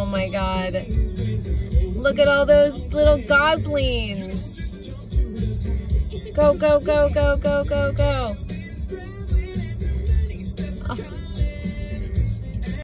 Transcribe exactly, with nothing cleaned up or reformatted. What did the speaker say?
my God. Look at all those little goslings. Go, go, go, go, go, go, go. Oh.